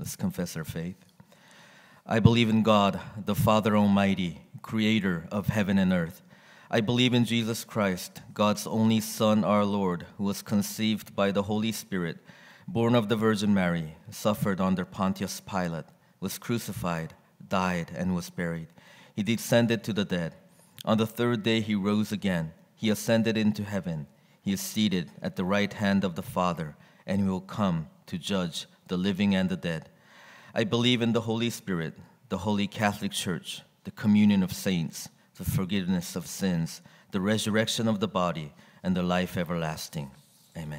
Let's confess our faith. I believe in God, the Father Almighty, creator of heaven and earth. I believe in Jesus Christ, God's only Son, our Lord, who was conceived by the Holy Spirit, born of the Virgin Mary, suffered under Pontius Pilate, was crucified, died, and was buried. He descended to the dead. On the third day he rose again. He ascended into heaven. He is seated at the right hand of the Father, and he will come to judge the living and the dead. I believe in the Holy Spirit, the Holy Catholic Church, the communion of saints, the forgiveness of sins, the resurrection of the body, and the life everlasting. Amen.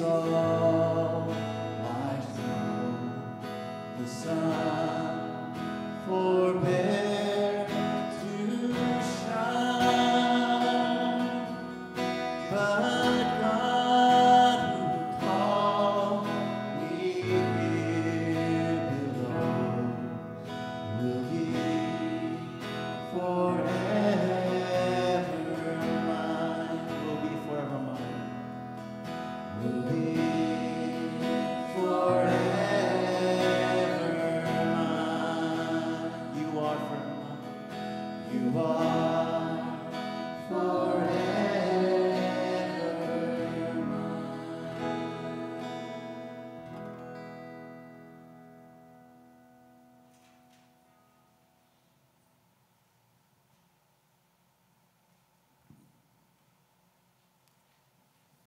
soul lies through the sun, forbear to shine. But God who called me here below will be forever mine. Will be forever mine. Will be forever mine. You are forever mine. You are